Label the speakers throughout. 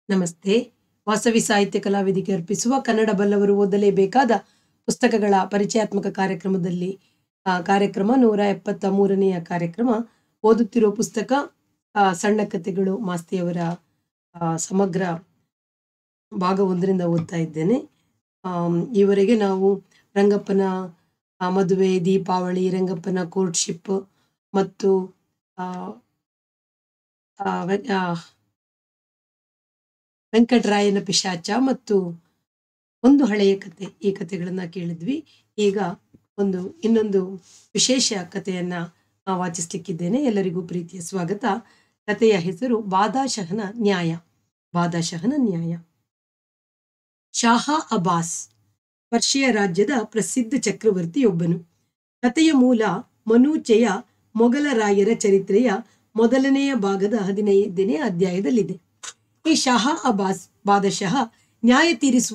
Speaker 1: ನಮಸ್ತೆ. ವಾಸವಿ ಸಾಹಿತ್ಯ ಕಲಾವೇದಿಕೆ ಅರ್ಪಿಸುವ ಕನ್ನಡ ಬಲ್ಲವರು ಓದಲೇಬೇಕಾದ ಪುಸ್ತಕಗಳ ಪರಿಚಯಾತ್ಮಕ ಕಾರ್ಯಕ್ರಮದಲ್ಲಿ ಕಾರ್ಯಕ್ರಮ 173ನೆಯ ಕಾರ್ಯಕ್ರಮ. ಓದುತ್ತಿರುವ ಪುಸ್ತಕ ಸಣ್ಣ ಕಥೆಗಳು ಮಾಸ್ತಿಯವರ ಸಮಗ್ರ ಭಾಗ 1ರಿಂದ ಓದ್ತಾ ಇದ್ದೇನೆ. ಈವರೆಗೆ ನಾವು ರಂಗಪ್ಪನ ಮದುವೆ, ದೀಪಾವಳಿ, ರಂಗಪ್ಪನ ಕೋರ್ಟ್ಶಿಪ್ ಮತ್ತು ವೆಂಕಟರಾಯನ ಪಿಶಾಚ ಮತ್ತು ಒಂದು ಹಳೆಯ ಕತೆ, ಈ ಕಥೆಗಳನ್ನ ಕೇಳಿದ್ವಿ. ಈಗ ಇನ್ನೊಂದು ವಿಶೇಷ ಕಥೆಯನ್ನ ವಾಚಿಸ್ಲಿಕ್ಕಿದ್ದೇನೆ. ಎಲ್ಲರಿಗೂ ಪ್ರೀತಿಯ ಸ್ವಾಗತ. ಕಥೆಯ ಹೆಸರು ಬಾದಶಹನ ನ್ಯಾಯ. ಬಾದಶಹನ ನ್ಯಾಯ. ಶಾಹ ಅಬ್ಬಾಸ್ ಪರ್ಷಿಯ ರಾಜ್ಯದ ಪ್ರಸಿದ್ಧ ಚಕ್ರವರ್ತಿಯೊಬ್ಬನು. ಕಥೆಯ ಮೂಲ ಮನೂಚೆಯ ಮೊಘಲ ರಾಯರ ಚರಿತ್ರೆಯ ಮೊದಲನೆಯ ಭಾಗದ 15ನೇ ಅಧ್ಯಾಯದಲ್ಲಿದೆ. ಈ ಶಾಹ ಅಬ್ಬಾಸ್ ಬಾದಶಃ ನ್ಯಾಯ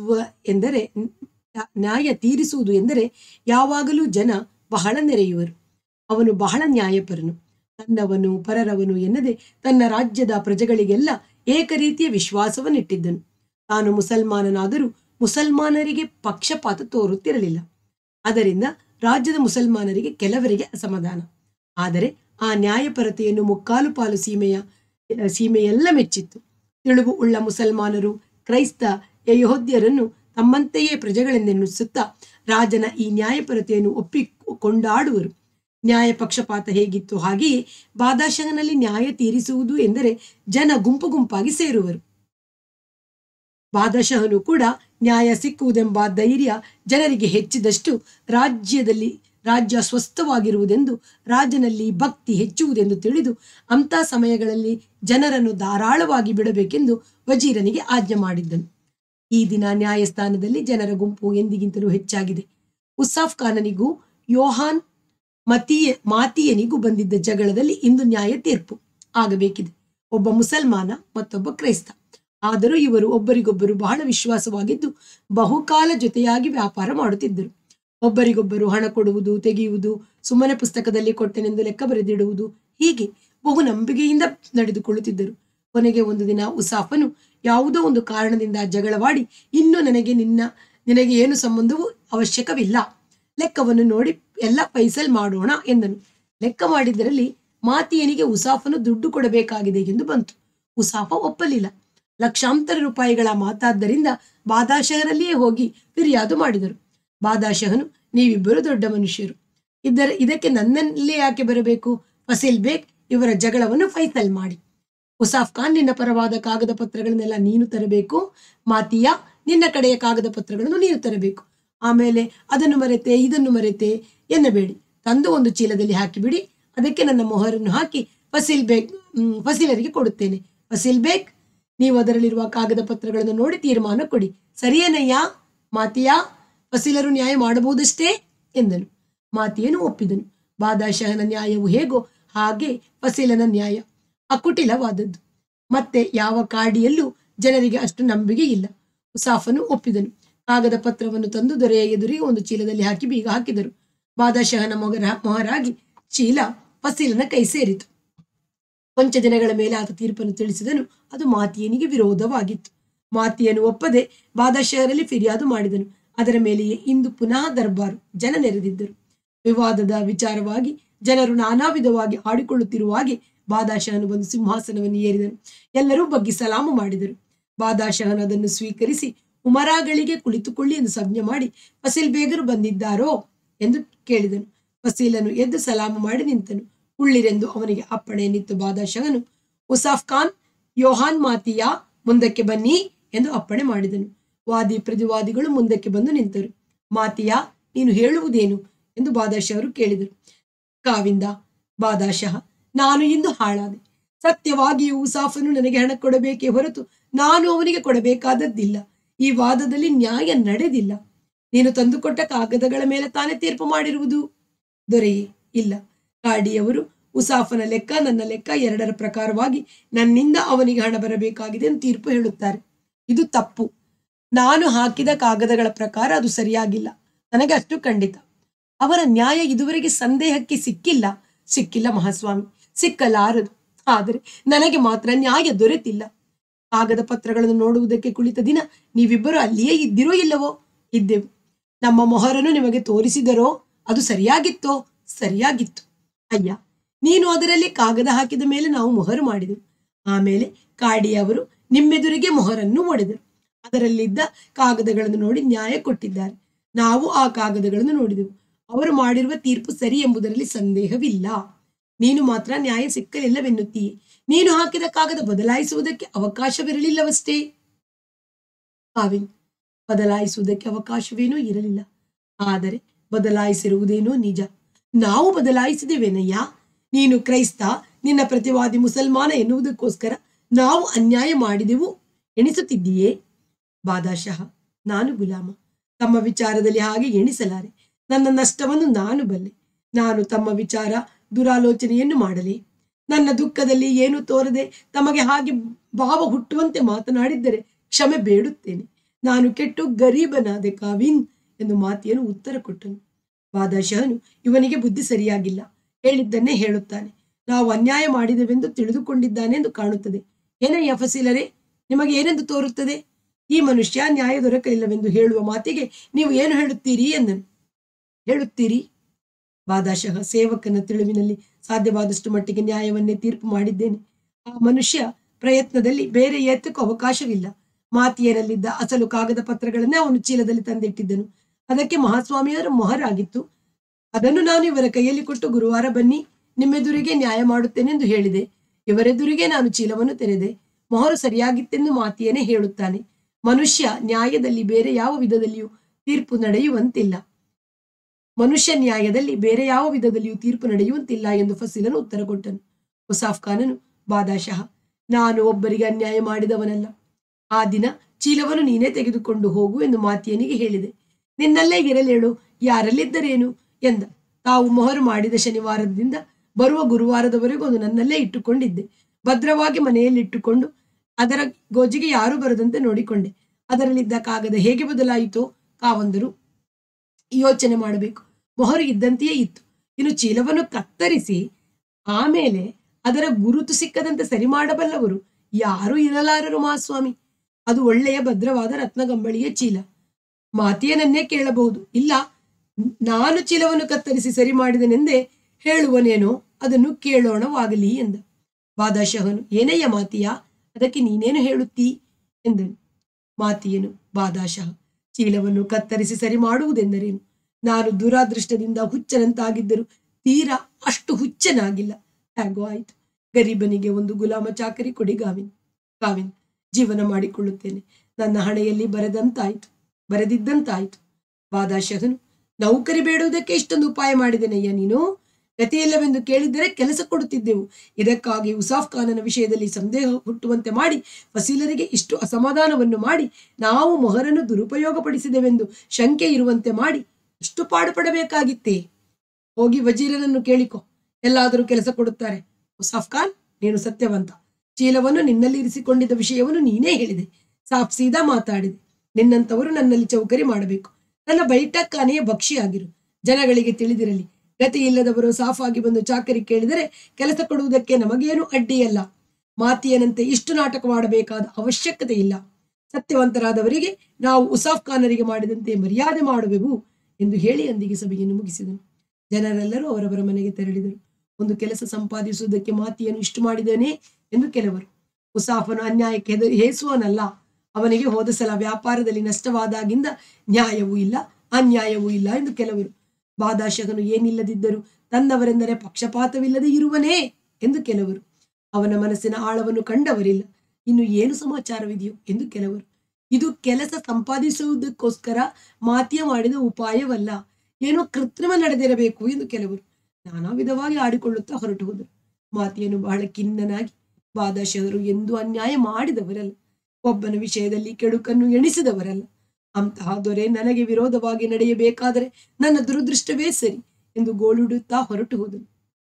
Speaker 1: ತೀರಿಸುವುದು ಎಂದರೆ ಯಾವಾಗಲೂ ಜನ ಬಹಳ ನೆರೆಯುವರು. ಅವನು ಬಹಳ ನ್ಯಾಯಪರನು. ತನ್ನವನು ಪರರವನು ಎನ್ನದೆ ತನ್ನ ರಾಜ್ಯದ ಪ್ರಜೆಗಳಿಗೆಲ್ಲ ಏಕರೀತಿಯ ವಿಶ್ವಾಸವನ್ನಿಟ್ಟಿದ್ದನು. ತಾನು ಮುಸಲ್ಮಾನನಾದರೂ ಮುಸಲ್ಮಾನರಿಗೆ ಪಕ್ಷಪಾತ ತೋರುತ್ತಿರಲಿಲ್ಲ. ಅದರಿಂದ ರಾಜ್ಯದ ಮುಸಲ್ಮಾನರಿಗೆ ಕೆಲವರಿಗೆ ಅಸಮಾಧಾನ. ಆದರೆ ಆ ನ್ಯಾಯಪರತೆಯನ್ನು ಮುಕ್ಕಾಲು ಪಾಲು ಸೀಮೆಯೆಲ್ಲ ಮೆಚ್ಚಿತ್ತು. ತಿಳಿವು ಉಳ್ಳ ಮುಸಲ್ಮಾನರು ಕ್ರೈಸ್ತ ಯಹೂದ್ಯರನ್ನು ತಮ್ಮಂತೆಯೇ ಪ್ರಜೆಗಳೆಂದೆನ್ನಿಸುತ್ತಾ ರಾಜನ ಈ ನ್ಯಾಯಪರತೆಯನ್ನು ಒಪ್ಪಿಕೊಂಡಾಡುವರು. ನ್ಯಾಯ ಪಕ್ಷಪಾತ ಹೇಗಿತ್ತು ಹಾಗೆಯೇ ಬಾದಶಹನಲ್ಲಿ ನ್ಯಾಯ ತೀರಿಸುವುದು ಎಂದರೆ ಜನ ಗುಂಪು ಗುಂಪಾಗಿ ಸೇರುವರು. ಬಾದಶಹನು ಕೂಡ ನ್ಯಾಯ ಸಿಕ್ಕುವುದೆಂಬ ಧೈರ್ಯ ಜನರಿಗೆ ಹೆಚ್ಚಿದಷ್ಟು ರಾಜ್ಯ ಸ್ವಸ್ಥವಾಗಿರುವುದೆಂದು, ರಾಜನಲ್ಲಿ ಭಕ್ತಿ ಹೆಚ್ಚುವುದೆಂದು ತಿಳಿದು ಅಂಥ ಸಮಯಗಳಲ್ಲಿ ಜನರನ್ನು ಧಾರಾಳವಾಗಿ ಬಿಡಬೇಕೆಂದು ವಜೀರನಿಗೆ ಆಜ್ಞೆ ಮಾಡಿದ್ದನು. ಈ ದಿನ ನ್ಯಾಯಸ್ಥಾನದಲ್ಲಿ ಜನರ ಗುಂಪು ಎಂದಿಗಿಂತಲೂ ಹೆಚ್ಚಾಗಿದೆ. ಉಸಾಫ್ ಖಾನನಿಗೂ ಯೋಹಾನ್ ಮಾತಿಯನಿಗೂ ಬಂದಿದ್ದ ಜಗಳದಲ್ಲಿ ಇಂದು ನ್ಯಾಯ ತೀರ್ಪು ಆಗಬೇಕಿದೆ. ಒಬ್ಬ ಮುಸಲ್ಮಾನ ಮತ್ತೊಬ್ಬ ಕ್ರೈಸ್ತ. ಆದರೂ ಇವರು ಒಬ್ಬರಿಗೊಬ್ಬರು ಬಹಳ ವಿಶ್ವಾಸವಾಗಿದ್ದು ಬಹುಕಾಲ ಜೊತೆಯಾಗಿ ವ್ಯಾಪಾರ ಮಾಡುತ್ತಿದ್ದರು. ಒಬ್ಬರಿಗೊಬ್ಬರು ಹಣ ಕೊಡುವುದು, ತೆಗೆಯುವುದು, ಸುಮ್ಮನೆ ಪುಸ್ತಕದಲ್ಲಿ ಕೊಟ್ಟೆನೆಂದು ಲೆಕ್ಕ ಬರೆದಿಡುವುದು, ಹೀಗೆ ಬಹು ನಂಬಿಕೆಯಿಂದ ನಡೆದುಕೊಳ್ಳುತ್ತಿದ್ದರು. ಕೊನೆಗೆ ಒಂದು ದಿನ ಉಸಾಫನು ಯಾವುದೋ ಒಂದು ಕಾರಣದಿಂದ ಜಗಳವಾಡಿ, ಇನ್ನು ನಿನಗೆ ಏನು ಸಂಬಂಧವೂ ಅವಶ್ಯಕವಿಲ್ಲ, ಲೆಕ್ಕವನ್ನು ನೋಡಿ ಎಲ್ಲ ಫೈಸಲ್ ಮಾಡೋಣ ಎಂದನು. ಲೆಕ್ಕ ಮಾಡಿದ್ದರಲ್ಲಿ ಮಾತಿಯನಿಗೆ ಉಸಾಫನು ದುಡ್ಡು ಕೊಡಬೇಕಾಗಿದೆ ಎಂದು ಬಂತು. ಉಸಾಫ ಒಪ್ಪಲಿಲ್ಲ. ಲಕ್ಷಾಂತರ ರೂಪಾಯಿಗಳ ಮಾತಾದ್ದರಿಂದ ಬಾದಶಹರಲ್ಲಿಯೇ ಹೋಗಿ ಫಿರ್ಯಾದು ಮಾಡಿದರು. ಬಾದಶಹನು, ನೀವಿಬ್ಬರು ದೊಡ್ಡ ಮನುಷ್ಯರು, ಇದಕ್ಕೆ ನನ್ನಲ್ಲಿ ಯಾಕೆ ಬರಬೇಕು? ಫಸೀಲ್ ಬೇಗ್ ಇವರ ಜಗಳವನ್ನು ಫೈಸಲ್ ಮಾಡಿ. ಉಸಾಫ್ ಖಾನ್, ನಿನ್ನ ಪರವಾದ ಕಾಗದ ಪತ್ರಗಳನ್ನೆಲ್ಲ ನೀನು ತರಬೇಕು. ಮಾತಿಯಾ, ನಿನ್ನ ಕಡೆಯ ಕಾಗದ ಪತ್ರಗಳನ್ನು ನೀನು ತರಬೇಕು. ಆಮೇಲೆ ಅದನ್ನು ಮರೆತೆ ಇದನ್ನು ಮರೆತೆ ಎನ್ನಬೇಡಿ. ತಂದು ಒಂದು ಚೀಲದಲ್ಲಿ ಹಾಕಿಬಿಡಿ. ಅದಕ್ಕೆ ನನ್ನ ಮೊಹರನ್ನು ಹಾಕಿ ಫಸೀಲರಿಗೆ ಕೊಡುತ್ತೇನೆ. ಫಸೀಲ್ ಬೇಗ್, ನೀವು ಅದರಲ್ಲಿರುವ ಕಾಗದ ಪತ್ರಗಳನ್ನು ನೋಡಿ ತೀರ್ಮಾನ ಕೊಡಿ. ಸರಿಯೇನಯ್ಯ? ಮಾತಿಯಾ, ಫಸೀಲರು ನ್ಯಾಯ ಮಾಡಬಹುದಷ್ಟೇ ಎಂದನು. ಮಾತಿಯನು ಒಪ್ಪಿದನು. ಬಾದಶಹನ ನ್ಯಾಯವು ಹೇಗೋ ಹಾಗೆ ಫಸೀಲನ ನ್ಯಾಯ ಅಕುಟಿಲವಾದದ್ದು. ಮತ್ತೆ ಯಾವ ಕಾಡಿಯಲ್ಲೂ ಜನರಿಗೆ ಅಷ್ಟು ನಂಬಿಕೆ ಇಲ್ಲ. ಉಸಾಫನು ಒಪ್ಪಿದನು. ಕಾಗದ ಪತ್ರವನ್ನು ತಂದು ದೊರೆಯ ಎದುರಿಗೆ ಒಂದು ಚೀಲದಲ್ಲಿ ಹಾಕಿ ಬೀಗ ಹಾಕಿದರು. ಬಾದಶಹನ ಮೊಹರಾಗಿ ಚೀಲ ಫಸೀಲನ ಕೈ ಸೇರಿತು. ಕೊಂಚ ದಿನಗಳ ಮೇಲೆ ಆತ ತೀರ್ಪನ್ನು ತಿಳಿಸಿದನು. ಅದು ಮಾತಿಯನಿಗೆ ವಿರೋಧವಾಗಿತ್ತು. ಮಾತಿಯನು ಒಪ್ಪದೆ ಬಾದಶಹರಲ್ಲಿ ಫಿರ್ಯಾದು ಮಾಡಿದನು. ಅದರ ಮೇಲೆಯೇ ಇಂದು ಪುನಃ ದರ್ಬಾರು, ಜನ ನೆರೆದಿದ್ದರು. ವಿವಾದದ ವಿಚಾರವಾಗಿ ಜನರು ನಾನಾ ವಿಧವಾಗಿ ಆಡಿಕೊಳ್ಳುತ್ತಿರುವಾಗೆ ಬಾದಶಹನು ಬಂದು ಸಿಂಹಾಸನವನ್ನು ಏರಿದನು. ಎಲ್ಲರೂ ಬಗ್ಗಿ ಸಲಾಮು ಮಾಡಿದರು. ಬಾದಶಹನು ಅದನ್ನು ಸ್ವೀಕರಿಸಿ ಉಮರಾಗಳಿಗೆ ಕುಳಿತುಕೊಳ್ಳಿ ಎಂದು ಸಂಜ್ಞೆ ಮಾಡಿ, ಫಸೀಲ್ ಬೇಗರು ಬಂದಿದ್ದಾರೋ ಎಂದು ಕೇಳಿದನು. ಫಸೀಲನು ಎದ್ದು ಸಲಾಮು ಮಾಡಿ ನಿಂತನು. ಉಳ್ಳಿರೆಂದು ಅವನಿಗೆ ಅಪ್ಪಣೆಯನ್ನಿತ್ತು. ಬಾದಶಹನು, ಉಸಾಫ್ ಖಾನ್, ಯೋಹಾನ್ ಮಾತಿಯಾ ಮುಂದಕ್ಕೆ ಬನ್ನಿ ಎಂದು ಅಪ್ಪಣೆ ಮಾಡಿದನು. ವಾದಿ ಪ್ರತಿವಾದಿಗಳು ಮುಂದಕ್ಕೆ ಬಂದು ನಿಂತರು. ಮಾತಿಯಾ, ನೀನು ಹೇಳುವುದೇನು ಎಂದು ಬಾದಶಹರು ಕೇಳಿದರು. ಕಾವಿಂದ ಬಾದಶಹ, ನಾನು ಇಂದು ಹಾಳಾದೆ. ಸತ್ಯವಾಗಿಯೂ ಉಸಾಫನು ನನಗೆ ಹಣ ಕೊಡಬೇಕೇ ಹೊರತು ನಾನು ಅವನಿಗೆ ಕೊಡಬೇಕಾದದ್ದಿಲ್ಲ. ಈ ವಾದದಲ್ಲಿ ನ್ಯಾಯ ನಡೆದಿಲ್ಲ. ನೀನು ತಂದುಕೊಟ್ಟ ಕಾಗದಗಳ ಮೇಲೆ ತಾನೇ ತೀರ್ಪು ಮಾಡಿರುವುದು. ದೊರೆಯೇ, ಇಲ್ಲ. ಕಾಡಿಯವರು ಉಸಾಫನ ಲೆಕ್ಕ ನನ್ನ ಲೆಕ್ಕ ಎರಡರ ಪ್ರಕಾರವಾಗಿ ನನ್ನಿಂದ ಅವನಿಗೆ ಹಣ ಬರಬೇಕಾಗಿದೆ ಎಂದು ತೀರ್ಪು ಹೇಳುತ್ತಾರೆ. ಇದು ತಪ್ಪು. ನಾನು ಹಾಕಿದ ಕಾಗದಗಳ ಪ್ರಕಾರ ಅದು ಸರಿಯಾಗಿಲ್ಲ. ನನಗೆ ಅಷ್ಟು ಖಂಡಿತ. ಅವರ ನ್ಯಾಯ ಇದುವರೆಗೆ ಸಂದೇಹಕ್ಕೆ ಸಿಕ್ಕಿಲ್ಲ ಮಹಾಸ್ವಾಮಿ, ಸಿಕ್ಕಲಾರದು. ಆದರೆ ನನಗೆ ಮಾತ್ರ ನ್ಯಾಯ ದೊರೆತಿಲ್ಲ. ಕಾಗದ ಪತ್ರಗಳನ್ನು ನೋಡುವುದಕ್ಕೆ ಕುಳಿತ ದಿನ ನೀವಿಬ್ಬರು ಅಲ್ಲಿಯೇ ಇದ್ದಿರೋ ಇಲ್ಲವೋ? ಇದ್ದೆವು. ನಮ್ಮ ಮೊಹರನ್ನು ನಿಮಗೆ ತೋರಿಸಿದರೋ ಅದು ಸರಿಯಾಗಿತ್ತೋ? ಸರಿಯಾಗಿತ್ತು. ಅಯ್ಯ, ನೀನು ಅದರಲ್ಲಿ ಕಾಗದ ಹಾಕಿದ ಮೇಲೆ ನಾವು ಮೊಹರು ಮಾಡಿದೆವು. ಆಮೇಲೆ ಕಾಡಿಯವರು ನಿಮ್ಮೆದುರಿಗೆ ಮೊಹರನ್ನು ಒಡೆದರು. ಅದರಲ್ಲಿದ್ದ ಕಾಗದಗಳನ್ನು ನೋಡಿ ನ್ಯಾಯ ಕೊಟ್ಟಿದ್ದಾರೆ. ನಾವು ಆ ಕಾಗದಗಳನ್ನು ನೋಡಿದೆವು. ಅವರು ಮಾಡಿರುವ ತೀರ್ಪು ಸರಿ ಎಂಬುದರಲ್ಲಿ ಸಂದೇಹವಿಲ್ಲ. ನೀನು ಮಾತ್ರ ನ್ಯಾಯ ಸಿಕ್ಕಲಿಲ್ಲವೆನ್ನುತ್ತೀಯೆ. ನೀನು ಹಾಕಿದ ಕಾಗದ ಬದಲಾಯಿಸುವುದಕ್ಕೆ ಅವಕಾಶವಿರಲಿಲ್ಲವಷ್ಟೇ. ಕಾವಿನ್, ಬದಲಾಯಿಸುವುದಕ್ಕೆ ಅವಕಾಶವೇನೂ ಇರಲಿಲ್ಲ. ಆದರೆ ಬದಲಾಯಿಸಿರುವುದೇನೋ ನಿಜ. ನಾವು ಬದಲಾಯಿಸಿದೆವೇನಯ್ಯ. ನೀನು ಕ್ರೈಸ್ತ, ನಿನ್ನ ಪ್ರತಿವಾದಿ ಮುಸಲ್ಮಾನ ಎನ್ನುವುದಕ್ಕೋಸ್ಕರ ನಾವು ಅನ್ಯಾಯ ಮಾಡಿದೆವು ಎಣಿಸುತ್ತಿದ್ದೀಯೇ? ಬಾದಶಾಹ, ನಾನು ಗುಲಾಮ. ತಮ್ಮ ವಿಚಾರದಲ್ಲಿ ಹಾಗೆ ಎಣಿಸಲಾರೆ. ನನ್ನ ನಷ್ಟವನ್ನು ನಾನು ಬಲ್ಲೆ. ನಾನು ತಮ್ಮ ವಿಚಾರ ದುರಾಲೋಚನೆಯನ್ನು ಮಾಡಲಿ. ನನ್ನ ದುಃಖದಲ್ಲಿ ಏನು ತೋರದೆ ತಮಗೆ ಹಾಗೆ ಭಾವ ಹುಟ್ಟುವಂತೆ ಮಾತನಾಡಿದ್ದರೆ ಕ್ಷಮೆ ಬೇಡುತ್ತೇನೆ. ನಾನು ಕೆಟ್ಟು ಗರೀಬನಾದೆ ಕಾವಿನ್ ಎಂದು ಮಾತಿಯನ್ನು ಉತ್ತರ ಕೊಟ್ಟನು. ಬಾದಶಾಹನು ಇವನಿಗೆ ಬುದ್ಧಿ ಸರಿಯಾಗಿಲ್ಲ, ಹೇಳಿದ್ದನ್ನೇ ಹೇಳುತ್ತಾನೆ, ನಾವು ಅನ್ಯಾಯ ಮಾಡಿದೆವೆಂದು ತಿಳಿದುಕೊಂಡಿದ್ದಾನೆಂದು ಕಾಣುತ್ತದೆ. ಏನಯ್ಯ ಫಸೀಲರೇ, ನಿಮಗೆ ಏನೆಂದು ತೋರುತ್ತದೆ? ಈ ಮನುಷ್ಯ ನ್ಯಾಯ ದೊರಕಲಿಲ್ಲವೆಂದು ಹೇಳುವ ಮಾತಿಗೆ ನೀವು ಏನು ಹೇಳುತ್ತೀರಿ ಎಂದನು. ಹೇಳುತ್ತೀರಿ? ಬಾದಶಾಹ, ಸೇವಕನ ತಿಳಿವಿನಲ್ಲಿ ಸಾಧ್ಯವಾದಷ್ಟು ಮಟ್ಟಿಗೆ ನ್ಯಾಯವನ್ನೇ ತೀರ್ಪು ಮಾಡಿದ್ದೇನೆ. ಆ ಮನುಷ್ಯ ಪ್ರಯತ್ನದಲ್ಲಿ ಬೇರೆ ಏತಕ್ಕೂ ಅವಕಾಶವಿಲ್ಲ. ಮಾತಿಯನಲ್ಲಿದ್ದ ಅಸಲು ಕಾಗದ ಪತ್ರಗಳನ್ನೇ ಅವನು ಚೀಲದಲ್ಲಿ ತಂದಿಟ್ಟಿದ್ದನು. ಅದಕ್ಕೆ ಮಹಾಸ್ವಾಮಿಯವರ ಮೊಹರಾಗಿತ್ತು. ಅದನ್ನು ನಾನು ಇವರ ಕೈಯಲ್ಲಿ ಕೊಟ್ಟು ಗುರುವಾರ ಬನ್ನಿ, ನಿಮ್ಮೆದುರಿಗೆ ನ್ಯಾಯ ಮಾಡುತ್ತೇನೆಂದು ಹೇಳಿದೆ. ಇವರೆದುರಿಗೆ ನಾನು ಚೀಲವನ್ನು ತೆರೆದೆ. ಮೊಹರು ಸರಿಯಾಗಿತ್ತೆಂದು ಮಾತಿಯನೇ ಹೇಳುತ್ತಾನೆ. ಮನುಷ್ಯ ನ್ಯಾಯದಲ್ಲಿ ಬೇರೆ ಯಾವ ವಿಧದಲ್ಲಿಯೂ ತೀರ್ಪು ನಡೆಯುವಂತಿಲ್ಲ. ತೀರ್ಪು ನಡೆಯುವಂತಿಲ್ಲ ಎಂದು ಫಸೀಲನು ಉತ್ತರ ಕೊಟ್ಟನು. ಮುಸಾಫ್ ಖಾನನು, ಬಾದಶಾಹ, ನಾನು ಒಬ್ಬರಿಗೆ ಅನ್ಯಾಯ ಮಾಡಿದವನಲ್ಲ. ಆ ದಿನ ಚೀಲವನ್ನು ನೀನೇ ತೆಗೆದುಕೊಂಡು ಹೋಗು ಎಂದು ಮಾತಿಯನಿಗೆ ಹೇಳಿದೆ. ನಿನ್ನಲ್ಲೇ ಇರಲೇಳು, ಯಾರಲ್ಲಿದ್ದರೇನು ಎಂದ. ತಾವು ಮೊಹರು ಮಾಡಿದ ಶನಿವಾರದಿಂದ ಬರುವ ಗುರುವಾರದವರೆಗೂ ಅದು ನನ್ನಲ್ಲೇ ಇಟ್ಟುಕೊಂಡಿದ್ದೆ. ಭದ್ರವಾಗಿ ಮನೆಯಲ್ಲಿಟ್ಟುಕೊಂಡು ಅದರ ಗೋಜಿಗೆ ಯಾರೂ ಬರದಂತೆ ನೋಡಿಕೊಂಡೆ. ಅದರಲ್ಲಿದ್ದ ಕಾಗದ ಹೇಗೆ ಬದಲಾಯಿತೋ ಕಾವಂದರು ಯೋಚನೆ ಮಾಡಬೇಕು. ಮೊಹರು ಇದ್ದಂತೆಯೇ ಇತ್ತು. ಇನ್ನು ಚೀಲವನ್ನು ಕತ್ತರಿಸಿ ಆಮೇಲೆ ಅದರ ಗುರುತು ಸಿಕ್ಕದಂತೆ ಸರಿ ಮಾಡಬಲ್ಲವರು ಯಾರೂ ಇರಲಾರರು ಮಹಾಸ್ವಾಮಿ. ಅದು ಒಳ್ಳೆಯ ಭದ್ರವಾದ ರತ್ನಗಂಬಳಿಯ ಚೀಲ. ಮಾತಿಯನನ್ನೇ ಕೇಳಬಹುದು. ಇಲ್ಲ, ನಾನು ಚೀಲವನ್ನು ಕತ್ತರಿಸಿ ಸರಿ ಮಾಡಿದನೆಂದೇ ಹೇಳುವನೇನೋ, ಅದನ್ನು ಕೇಳೋಣವಾಗಲಿ ಎಂದ. ಬಾದಶಾಹನು, ಏನಯ್ಯ ಮಾತಿಯ, ಅದಕ್ಕೆ ನೀನೇನು ಹೇಳುತ್ತೀ ಎಂದನು. ಮಾತಿಯನು, ಬಾದಶಾಹ, ಚೀಲವನ್ನು ಕತ್ತರಿಸಿ ಸರಿ ಮಾಡುವುದೆಂದರೇನು? ನಾನು ದುರಾದೃಷ್ಟದಿಂದ ಹುಚ್ಚನಂತಾಗಿದ್ದರು ತೀರಾ ಅಷ್ಟು ಹುಚ್ಚನಾಗಿಲ್ಲ. ಹೇಗೋ ಆಯ್ತು. ಗರೀಬನಿಗೆ ಒಂದು ಗುಲಾಮ ಚಾಕರಿ ಕೊಡಿ ಕಾವಿನ್, ಜೀವನ ಮಾಡಿಕೊಳ್ಳುತ್ತೇನೆ. ನನ್ನ ಹಣೆಯಲ್ಲಿ ಬರೆದಿದ್ದಂತಾಯ್ತು. ಬಾದಶಾಹನು, ನೌಕರಿ ಬೇಡುವುದಕ್ಕೆ ಇಷ್ಟೊಂದು ಉಪಾಯ ಮಾಡಿದೆನಯ್ಯ ನೀನು. ಗತಿಯಿಲ್ಲವೆಂದು ಕೇಳಿದ್ದರೆ ಕೆಲಸ ಕೊಡುತ್ತಿದ್ದೆವು. ಇದಕ್ಕಾಗಿ ಉಸಾಫ್ ಖಾನನ ವಿಷಯದಲ್ಲಿ ಸಂದೇಹ ಹುಟ್ಟುವಂತೆ ಮಾಡಿ ಫಸೀಲರಿಗೆ ಇಷ್ಟು ಅಸಮಾಧಾನವನ್ನು ಮಾಡಿ ನಾವು ಮೊಹರನ್ನು ದುರುಪಯೋಗಪಡಿಸಿದೆವೆಂದು ಶಂಕೆ ಇರುವಂತೆ ಮಾಡಿ ಅಷ್ಟು ಪಾಡುಪಡಬೇಕಾಗಿತ್ತೇ? ಹೋಗಿ ವಜೀರನನ್ನು ಕೇಳಿಕೊ, ಎಲ್ಲಾದರೂ ಕೆಲಸ ಕೊಡುತ್ತಾರೆ. ಉಸಾಫ್ ಖಾನ್, ನೀನು ಸತ್ಯವಂತ. ಚೀಲವನ್ನು ನಿನ್ನಲ್ಲಿ ಇರಿಸಿಕೊಂಡಿದ್ದ ವಿಷಯವನ್ನು ನೀನೇ ಹೇಳಿದೆ. ಸಾಫ್ ಸೀದಾ ಮಾತಾಡಿದೆ. ನಿನ್ನಂಥವರು ನನ್ನಲ್ಲಿ ಚೌಕರಿ ಮಾಡಬೇಕು. ನನ್ನ ಬೈಠಕ್ಖಾನೆಯ ಭಕ್ಷಿಯಾಗಿರು. ಜನಗಳಿಗೆ ತಿಳಿದಿರಲಿ, ಗತಿ ಇಲ್ಲದವರು ಸಾಫಾಗಿ ಬಂದು ಚಾಕರಿ ಕೇಳಿದರೆ ಕೆಲಸ ಕೊಡುವುದಕ್ಕೆ ನಮಗೇನು ಅಡ್ಡಿಯಲ್ಲ. ಮಾತಿಯನಂತೆ ಇಷ್ಟು ನಾಟಕವಾಡಬೇಕಾದ ಅವಶ್ಯಕತೆ ಇಲ್ಲ. ಸತ್ಯವಂತರಾದವರಿಗೆ ನಾವು ಉಸಾಫ್ ಖಾನರಿಗೆ ಮಾಡಿದಂತೆ ಮರ್ಯಾದೆ ಮಾಡುವೆವು ಎಂದು ಹೇಳಿ ಅಂದಿಗೆ ಸಭೆಯನ್ನು ಮುಗಿಸಿದನು. ಜನರೆಲ್ಲರೂ ಅವರವರ ಮನೆಗೆ ತೆರಳಿದರು. ಒಂದು ಕೆಲಸ ಸಂಪಾದಿಸುವುದಕ್ಕೆ ಮಾತಿಯನ್ನು ಇಷ್ಟು ಮಾಡಿದನೇ ಎಂದು ಕೆಲವರು. ಉಸಾಫನು ಅನ್ಯಾಯಕ್ಕೆ ಹೇಸುವನಲ್ಲ. ಅವನಿಗೆ ಹೋದ ಸಲ ವ್ಯಾಪಾರದಲ್ಲಿ ನಷ್ಟವಾದಾಗಿಂದ ನ್ಯಾಯವೂ ಇಲ್ಲ ಅನ್ಯಾಯವೂ ಇಲ್ಲ ಎಂದು ಕೆಲವರು. ಬಾದಶಾಹನು ಏನಿಲ್ಲದಿದ್ದರೂ ತನ್ನವರೆಂದರೆ ಪಕ್ಷಪಾತವಿಲ್ಲದೆ ಇರುವನೇ ಎಂದು ಕೆಲವರು. ಅವನ ಮನಸ್ಸಿನ ಆಳವನ್ನು ಕಂಡವರಿಲ್ಲ. ಇನ್ನು ಏನು ಸಮಾಚಾರವಿದೆಯೋ ಎಂದು ಕೆಲವರು. ಇದು ಕೆಲಸ ಸಂಪಾದಿಸುವುದಕ್ಕೋಸ್ಕರ ಮಾತಿಯ ಮಾಡಿದ ಉಪಾಯವಲ್ಲ, ಏನೋ ಕೃತ್ರಿಮ ನಡೆದಿರಬೇಕು ಎಂದು ಕೆಲವರು. ನಾನಾ ವಿಧವಾಗಿ ಆಡಿಕೊಳ್ಳುತ್ತಾ ಹೊರಟು ಹೋದರು. ಮಾತಿಯನ್ನು ಬಹಳ ಖಿನ್ನನಾಗಿ, ಬಾದಶಾಹರು ಎಂದೂ ಅನ್ಯಾಯ ಮಾಡಿದವರಲ್ಲ, ಒಬ್ಬನ ವಿಷಯದಲ್ಲಿ ಕೆಡುಕನ್ನು ಎಣಿಸಿದವರಲ್ಲ. ಅಂತಹ ದೊರೆ ನನಗೆ ವಿರೋಧವಾಗಿ ನಡೆಯಬೇಕಾದರೆ ನನ್ನ ದುರದೃಷ್ಟವೇ ಸರಿ ಎಂದು ಗೋಳುಡುತ್ತಾ ಹೊರಟು ಹೋದನು.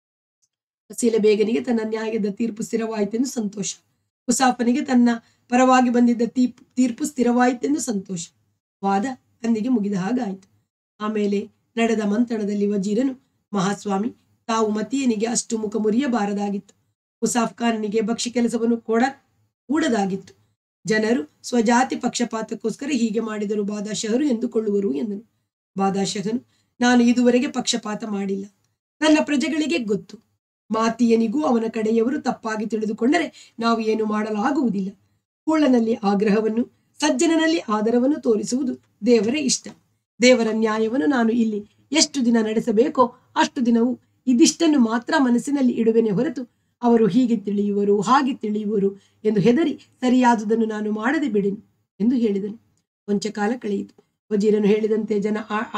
Speaker 1: ಫಸೀಲ ಬೇಗನಿಗೆ ತನ್ನ ನ್ಯಾಯದ ತೀರ್ಪು ಸ್ಥಿರವಾಯಿತೆಂದು ಸಂತೋಷ. ಉಸಾಫನಿಗೆ ತನ್ನ ಪರವಾಗಿ ಬಂದಿದ್ದ ತೀರ್ಪು ಸ್ಥಿರವಾಯಿತೆಂದು ಸಂತೋಷ. ವಾದ ಅಂದಿಗೆ ಮುಗಿದ ಹಾಗಾಯಿತು. ಆಮೇಲೆ ನಡೆದ ಮಂಥನದಲ್ಲಿ ವಜೀರನು, ಮಹಾಸ್ವಾಮಿ, ತಾವು ಮತಿಯನಿಗೆ ಅಷ್ಟು ಮುಖ ಮುರಿಯಬಾರದಾಗಿತ್ತು. ಉಸಾಫ್ ಖಾನನಿಗೆ ಭಕ್ಷಿ ಕೆಲಸವನ್ನು ಕೂಡದಾಗಿತ್ತು. ಜನರು ಸ್ವಜಾತಿ ಪಕ್ಷಪಾತಕ್ಕೋಸ್ಕರ ಹೀಗೆ ಮಾಡಿದರು ಬಾದಶಾಹರು ಎಂದುಕೊಳ್ಳುವರು ಎಂದನು. ಬಾದಶಾಹನು, ನಾನು ಇದುವರೆಗೆ ಪಕ್ಷಪಾತ ಮಾಡಿಲ್ಲ. ನನ್ನ ಪ್ರಜೆಗಳಿಗೆ ಗೊತ್ತು. ಮಾತಿಯನಿಗೂ ಅವನ ಕಡೆಯವರು ತಪ್ಪಾಗಿ ತಿಳಿದುಕೊಂಡರೆ ನಾವು ಏನು ಮಾಡಲಾಗುವುದಿಲ್ಲ. ಕುಳ್ಳನಲ್ಲಿ ಆಗ್ರಹವನ್ನು, ಸಜ್ಜನನಲ್ಲಿ ಆದರವನ್ನು ತೋರಿಸುವುದು ದೇವರ ಇಷ್ಟ. ದೇವರ ನ್ಯಾಯವನ್ನು ನಾನು ಇಲ್ಲಿ ಎಷ್ಟು ದಿನ ನಡೆಸಬೇಕೋ ಅಷ್ಟು ದಿನವೂ ಇದಿಷ್ಟನ್ನು ಮಾತ್ರ ಮನಸ್ಸಿನಲ್ಲಿ ಇಡುವೆನೆ ಹೊರತು ಅವರು ಹೀಗೆ ತಿಳಿಯುವರು ಹಾಗೆ ತಿಳಿಯುವರು ಎಂದು ಹೆದರಿ ಸರಿಯಾದುದನ್ನು ನಾನು ಮಾಡದೆ ಬಿಡೆನು ಎಂದು ಹೇಳಿದನು. ಕೊಂಚ ಕಾಲ ಕಳೆಯಿತು. ವಜೀರನು ಹೇಳಿದಂತೆ ಜನ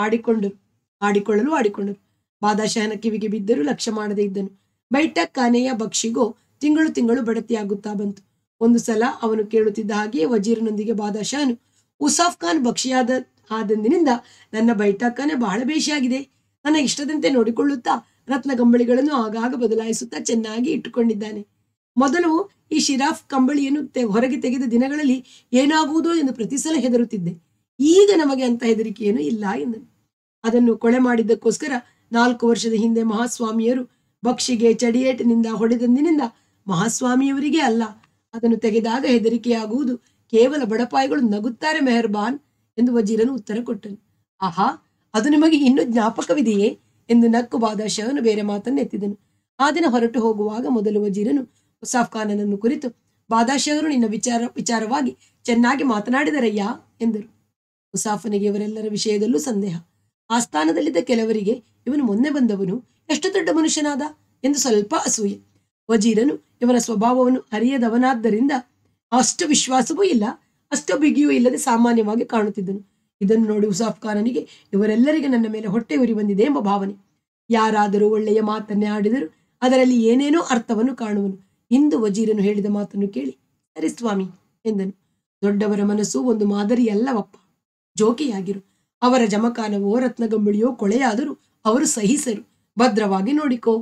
Speaker 1: ಆಡಿಕೊಳ್ಳಲು ಬಾದಶಾಹನ ಕಿವಿಗೆ ಬಿದ್ದರೂ ಲಕ್ಷ್ಯ ಮಾಡದೇ ಇದ್ದನು. ಬೈಠಕ್ ಖಾನೆಯ ಬಕ್ಷಿಗೋ ತಿಂಗಳು ಬಡತಿಯಾಗುತ್ತಾ ಬಂತು. ಒಂದು ಸಲ ಅವನು ಕೇಳುತ್ತಿದ್ದ ಹಾಗೆಯೇ ವಜೀರನೊಂದಿಗೆ ಬಾದಶಾಹನು, ಉಸಾಫ್ ಖಾನ್ ಆದಂದಿನಿಂದ ನನ್ನ ಬೈಠಕ್ ಖಾನೆ ಬಹಳ ಬೇಷಿಯಾಗಿದೆ. ನನ್ನ ಇಷ್ಟದಂತೆ ನೋಡಿಕೊಳ್ಳುತ್ತಾ ರತ್ನ ಕಂಬಳಿಗಳನ್ನು ಆಗಾಗ ಬದಲಾಯಿಸುತ್ತಾ ಚೆನ್ನಾಗಿ ಇಟ್ಟುಕೊಂಡಿದ್ದಾನೆ. ಮೊದಲು ಈ ಶಿರಾಫ್ ಕಂಬಳಿಯನ್ನು ಹೊರಗೆ ತೆಗೆದ ದಿನಗಳಲ್ಲಿ ಏನಾಗುವುದೋ ಎಂದು ಪ್ರತಿ ಸಲ ಹೆದರುತ್ತಿದ್ದೆ. ಈಗ ನಮಗೆ ಅಂತ ಹೆದರಿಕೆಯೇನೂ ಇಲ್ಲ ಎಂದನು. ಅದನ್ನು ಕೊಳೆ ಮಾಡಿದ್ದಕ್ಕೋಸ್ಕರ 4 ವರ್ಷದ ಹಿಂದೆ ಮಹಾಸ್ವಾಮಿಯರು ಬಕ್ಷಿಗೆ ಚಡಿಯೇಟಿನಿಂದ ಹೊಡೆದಂದಿನಿಂದ ಮಹಾಸ್ವಾಮಿಯವರಿಗೆ ಅಲ್ಲ, ಅದನ್ನು ತೆಗೆದಾಗ ಹೆದರಿಕೆಯಾಗುವುದು ಕೇವಲ ಬಡಪಾಯಿಗಳು ನಗುತ್ತಾರೆ ಮೆಹರ್ಬಾನ್ ಎಂದು ವಜೀರನು ಉತ್ತರ ಕೊಟ್ಟನು. ಆಹಾ, ಅದು ನಿಮಗೆ ಇನ್ನೂ ಜ್ಞಾಪಕವಿದೆಯೇ ಎಂದು ನಕ್ಕು ಬಾದಶಾಹನು ಬೇರೆ ಮಾತನ್ನು ಎತ್ತಿದನು. ಆ ದಿನ ಹೊರಟು ಹೋಗುವಾಗ ಮೊದಲು ವಜೀರನು ಉಸಾಫ್ ಖಾನನನ್ನು ಕುರಿತು, ಬಾದಶಾಹರು ನಿನ್ನ ವಿಚಾರವಾಗಿ ಚೆನ್ನಾಗಿ ಮಾತನಾಡಿದರಯ್ಯ ಎಂದರು. ಉಸಾಫನಿಗೆ ಇವರೆಲ್ಲರ ವಿಷಯದಲ್ಲೂ ಸಂದೇಹ. ಆಸ್ಥಾನದಲ್ಲಿದ್ದ ಕೆಲವರಿಗೆ ಇವನು ಮೊನ್ನೆ ಬಂದವನು, ಎಷ್ಟು ದೊಡ್ಡ ಮನುಷ್ಯನಾದ ಎಂದು ಸ್ವಲ್ಪ ಅಸೂಯೆ. ವಜೀರನು ಇವನ ಸ್ವಭಾವವನ್ನು ಅರಿಯದವನಾದ್ದರಿಂದ ಅಷ್ಟು ವಿಶ್ವಾಸವೂ ಇಲ್ಲ, ಅಷ್ಟು ಬಿಗಿಯೂ ಇಲ್ಲದೆ ಸಾಮಾನ್ಯವಾಗಿ ಕಾಣುತ್ತಿದ್ದನು. ಇದನ್ನು ನೋಡಿ ಉಸಾಫ್ ಖಾನನಿಗೆ ಇವರೆಲ್ಲರಿಗೆ ನನ್ನ ಮೇಲೆ ಹೊಟ್ಟೆ ಉರಿ ಬಂದಿದೆ ಎಂಬ ಭಾವನೆ. ಯಾರಾದರೂ ಒಳ್ಳೆಯ ಮಾತನ್ನೇ ಆಡಿದರೂ ಅದರಲ್ಲಿ ಏನೇನೋ ಅರ್ಥವನ್ನು ಕಾಣುವನು. ಇಂದು ವಜೀರನು ಹೇಳಿದ ಮಾತನ್ನು ಕೇಳಿ, ಸರಿ ಸ್ವಾಮಿ ಎಂದನು. ದೊಡ್ಡವರ ಮನಸ್ಸು ಒಂದು ಮಾದರಿಯಲ್ಲವಪ್ಪ. ಜೋಕಿಯಾಗಿರು. ಅವರ ಜಮಖಾನವೋ ರತ್ನಗಂಬಳಿಯೋ ಕೊಳೆಯಾದರೂ ಅವರು ಸಹಿಸರು. ಭದ್ರವಾಗಿ ನೋಡಿಕೋ.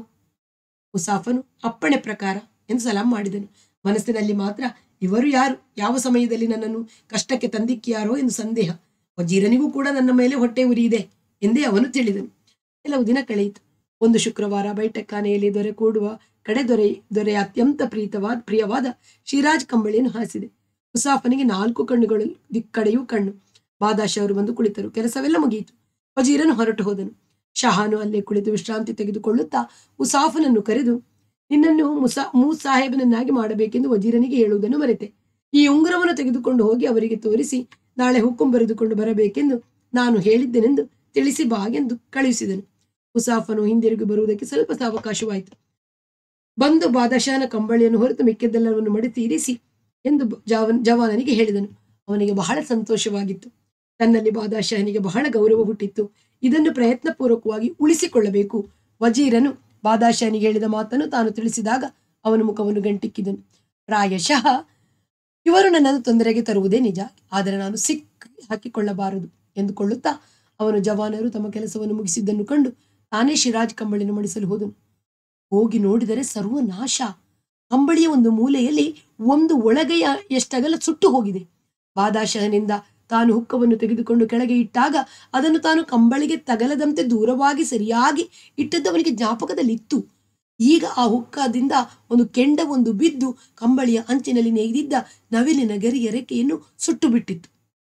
Speaker 1: ಉಸಾಫನು ಅಪ್ಪಣೆ ಪ್ರಕಾರ ಎಂದು ಸಲಾಂ ಮಾಡಿದನು. ಮನಸ್ಸಿನಲ್ಲಿ ಮಾತ್ರ ಇವರು ಯಾರು, ಯಾವ ಸಮಯದಲ್ಲಿ ನನ್ನನ್ನು ಕಷ್ಟಕ್ಕೆ ತಂದಿಕ್ಕಿಯಾರೋ ಎಂದು ಸಂದೇಹ. ವಜೀರನಿಗೂ ಕೂಡ ನನ್ನ ಮೇಲೆ ಹೊಟ್ಟೆ ಉರಿಯಿದೆ ಎಂದೇ ಅವನು ತಿಳಿದನು. ಕೆಲವು ದಿನ ಕಳೆಯಿತು. ಒಂದು ಶುಕ್ರವಾರ ಬೈಠಕ್ ಖಾನೆಯಲ್ಲಿ ದೊರೆ ಕೂಡುವ ಕಡೆ ದೊರೆಯ ಅತ್ಯಂತ ಪ್ರಿಯವಾದ ಶಿರಾಜ್ ಕಂಬಳಿಯನ್ನು ಹಾಸಿದೆ. ಉಸಾಫನಿಗೆ 4 ಕಣ್ಣುಗಳು ದಿಕ್ಕಡೆಯೂ ಕಣ್ಣು. ಬಾದಶಾಹರು ಬಂದು ಕುಳಿತರು. ಕೆಲಸವೆಲ್ಲ ಮುಗಿಯಿತು. ವಜೀರನು ಹೊರಟು ಹೋದನು. ಶಹಾನು ಅಲ್ಲೇ ಕುಳಿತು ವಿಶ್ರಾಂತಿ ತೆಗೆದುಕೊಳ್ಳುತ್ತಾ ಉಸಾಫನನ್ನು ಕರೆದು, ನಿನ್ನನ್ನು ಸಾಹೇಬನನ್ನಾಗಿ ಮಾಡಬೇಕೆಂದು ವಜೀರನಿಗೆ ಹೇಳುವುದನ್ನು ಮರೆತೆ. ಈ ಉಂಗುರವನ್ನು ತೆಗೆದುಕೊಂಡು ಹೋಗಿ ಅವರಿಗೆ ತೋರಿಸಿ ನಾಳೆ ಹುಕುಂ ಬರೆದುಕೊಂಡು ಬರಬೇಕೆಂದು ನಾನು ಹೇಳಿದ್ದೆನೆಂದು ತಿಳಿಸಿ ಬಾ ಎಂದು ಕಳುಹಿಸಿದನು. ಉಸಾಫನು ಹಿಂದಿರುಗಿ ಬರುವುದಕ್ಕೆ ಸ್ವಲ್ಪ ಸಾವಕಾಶವಾಯಿತು. ಬಂದು ಬಾದಶಾಹನ ಕಂಬಳಿಯನ್ನು ಹೊರತು ಮಿಕ್ಕಿದ್ದೆಲ್ಲವನ್ನು ಮಡಿಸಿ ಇರಿಸಿ ಎಂದು ಜವಾನನಿಗೆ ಹೇಳಿದನು. ಅವನಿಗೆ ಬಹಳ ಸಂತೋಷವಾಗಿತ್ತು. ತನ್ನಲ್ಲಿ ಬಾದಶಾಹನಿಗೆ ಬಹಳ ಗೌರವ ಹುಟ್ಟಿತ್ತು. ಇದನ್ನು ಪ್ರಯತ್ನಪೂರ್ವಕವಾಗಿ ಉಳಿಸಿಕೊಳ್ಳಬೇಕು. ವಜೀರನು ಬಾದಶಾಹನಿಗೆ ಹೇಳಿದ ಮಾತನ್ನು ತಾನು ತಿಳಿಸಿದಾಗ ಅವನ ಮುಖವನ್ನು ಗಂಟಿಕ್ಕಿದನು. ಪ್ರಾಯಶಃ ಇವರು ನನ್ನನ್ನು ತೊಂದರೆಗೆ ತರುವುದೇ ನಿಜ, ಆದರೆ ನಾನು ಹಾಕಿಕೊಳ್ಳಬಾರದು ಎಂದುಕೊಳ್ಳುತ್ತಾ ಅವನು ಜವಾನರು ತಮ್ಮ ಕೆಲಸವನ್ನು ಮುಗಿಸಿದ್ದನ್ನು ಕಂಡು ತಾನೇ ಶಿರಾಜ್ ಕಂಬಳಿಯನ್ನು ಮಡಿಸಲು ಹೋದನು. ಹೋಗಿ ನೋಡಿದರೆ ಸರ್ವನಾಶ. ಕಂಬಳಿಯ ಒಂದು ಮೂಲೆಯಲ್ಲಿ ಒಂದು ಒಳಗೆಯ ಎಷ್ಟಗಲ ಸುಟ್ಟು ಹೋಗಿದೆ. ಬಾದಶಾಹನಿಂದ ತಾನು ಹುಕ್ಕವನ್ನು ತೆಗೆದುಕೊಂಡು ಕೆಳಗೆ ಇಟ್ಟಾಗ ಅದನ್ನು ತಾನು ಕಂಬಳಿಗೆ ತಗಲದಂತೆ ದೂರವಾಗಿ ಸರಿಯಾಗಿ ಇಟ್ಟದ್ದವನಿಗೆ ಜ್ಞಾಪಕದಲ್ಲಿತ್ತು. ಈಗ ಆ ಹುಕ್ಕದಿಂದ ಒಂದು ಕೆಂಡವೊಂದು ಬಿದ್ದು ಕಂಬಳಿಯ ಅಂಚಿನಲ್ಲಿ ನೇಯ್ದಿದ್ದ ನವಿಲಿನ ಗರಿಯ ರೆಕ್ಕೆಯನ್ನು ಸುಟ್ಟು ಬಿಟ್ಟಿತ್ತು.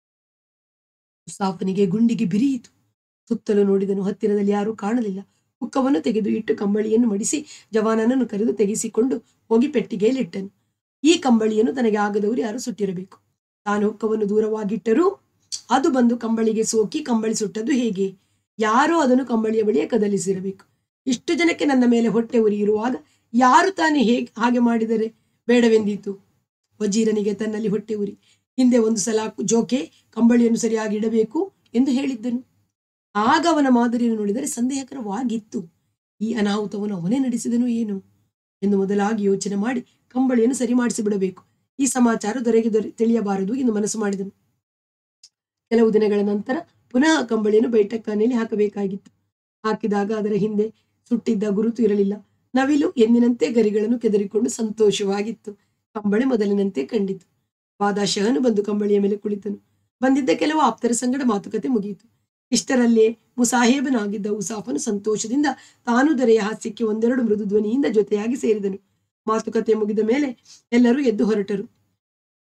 Speaker 1: ಉಸಾಫನಿಗೆ ಗುಂಡಿಗೆ ಬಿರಿಯಿತು. ಸುತ್ತಲೂ ನೋಡಿದನು. ಹತ್ತಿರದಲ್ಲಿ ಯಾರೂ ಕಾಣಲಿಲ್ಲ. ಹುಕ್ಕವನ್ನು ತೆಗೆದು ಇಟ್ಟು ಕಂಬಳಿಯನ್ನು ಮಡಿಸಿ ಜವಾನನನ್ನು ಕರೆದು ತೆಗೆಸಿಕೊಂಡು ಹೋಗಿ ಪೆಟ್ಟಿಗೆಯಲ್ಲಿಟ್ಟನು. ಈ ಕಂಬಳಿಯನ್ನು ತನಗೆ ಆಗದವರು ಯಾರು ಸುಟ್ಟಿರಬೇಕು. ತಾನು ಹುಕ್ಕವನ್ನು ದೂರವಾಗಿಟ್ಟರೂ ಅದು ಬಂದು ಕಂಬಳಿಗೆ ಸೋಕಿ ಕಂಬಳಿ ಸುಟ್ಟದ್ದು ಹೇಗೆ? ಯಾರೋ ಅದನ್ನು ಕಂಬಳಿಯ ಬಳಿಯೇ ಕದಲಿಸಿರಬೇಕು. ಇಷ್ಟು ಜನಕ್ಕೆ ನನ್ನ ಮೇಲೆ ಹೊಟ್ಟೆ ಉರಿ ಇರುವಾಗ ಯಾರು ತಾನೇ ಹಾಗೆ ಮಾಡಿದರೆ ಬೇಡವೆಂದೀತು? ವಜೀರನಿಗೆ ತನ್ನಲ್ಲಿ ಹೊಟ್ಟೆ ಉರಿ. ಹಿಂದೆ ಒಂದು ಸಲ ಜೋಕೆ ಕಂಬಳಿಯನ್ನು ಸರಿಯಾಗಿ ಇಡಬೇಕು ಎಂದು ಹೇಳಿದ್ದನು. ಆಗ ಅವನ ಮಾದರಿಯನ್ನು ನೋಡಿದರೆ ಸಂದೇಹಕರವಾಗಿತ್ತು. ಈ ಅನಾಹುತವನ್ನು ಅವನೇ ನಡೆಸಿದನು ಏನು ಎಂದು ಮೊದಲಾಗಿ ಯೋಚನೆ ಮಾಡಿ ಕಂಬಳಿಯನ್ನು ಸರಿ ಮಾಡಿಸಿ ಬಿಡಬೇಕು. ಈ ಸಮಾಚಾರ ದೊರೆಗೆ ತಿಳಿಯಬಾರದು ಎಂದು ಮನಸ್ಸು ಮಾಡಿದನು. ಕೆಲವು ದಿನಗಳ ನಂತರ ಪುನಃ ಕಂಬಳಿಯನ್ನು ಬೈಠಕ್ ಖಾನೆಯಲ್ಲಿ ಹಾಕಬೇಕಾಗಿತ್ತು. ಹಾಕಿದಾಗ ಅದರ ಹಿಂದೆ ಸುಟ್ಟಿದ್ದ ಗುರುತು ಇರಲಿಲ್ಲ. ನವಿಲು ಎಂದಿನಂತೆ ಗರಿಗಳನ್ನು ಕೆದರಿಕೊಂಡು ಸಂತೋಷವಾಗಿತ್ತು. ಕಂಬಳಿ ಮೊದಲಿನಂತೆ ಕಂಡಿತು. ಬಾದಶಾಹನು ಬಂದು ಕಂಬಳಿಯ ಮೇಲೆ ಕುಳಿತನು. ಬಂದಿದ್ದ ಕೆಲವು ಆಪ್ತರ ಸಂಗಡ ಮಾತುಕತೆ ಮುಗಿಯಿತು. ಇಷ್ಟರಲ್ಲೇ ಮುಸಾಹೇಬನಾಗಿದ್ದ ಉಸಾಫನು ಸಂತೋಷದಿಂದ ತಾನು ದೊರೆಯ ಹಾಸ್ಯಕ್ಕೆ ಒಂದೆರಡು ಮೃದು ಧ್ವನಿಯಿಂದ ಜೊತೆಯಾಗಿ ಸೇರಿದನು. ಮಾತುಕತೆ ಮುಗಿದ ಮೇಲೆ ಎಲ್ಲರೂ ಎದ್ದು ಹೊರಟರು.